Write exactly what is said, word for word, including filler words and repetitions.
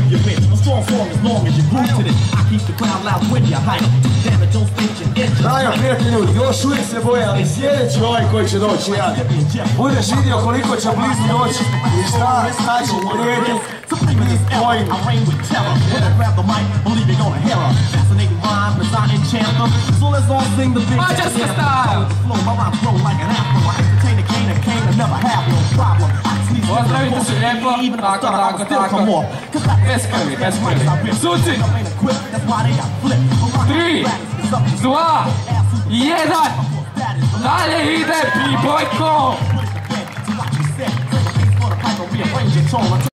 you bitch. A strong song as long as you groove to this. I keep the crowd loud when you hype. Damn it, don't state your interest. Draga prijatelju, još uvijek se boje, ali sljedeći ovaj koji će doći jedan. Budeš vidio koliko će blizu doći i šta, šta će prijeti mi tvojim. Mađarska style! Pozdravite se lijepo, tako, tako, tako. Bez krvi, bez krvi. Suci! Tri, dva, jedan! Dalje ide B-Boy Ko!